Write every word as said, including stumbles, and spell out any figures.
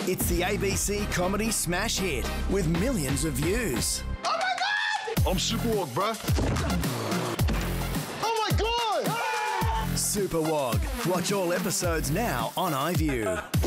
It's the A B C comedy smash hit with millions of views. Oh my God! I'm Superwog, bruh. Oh my God! Superwog. Watch all episodes now on iView.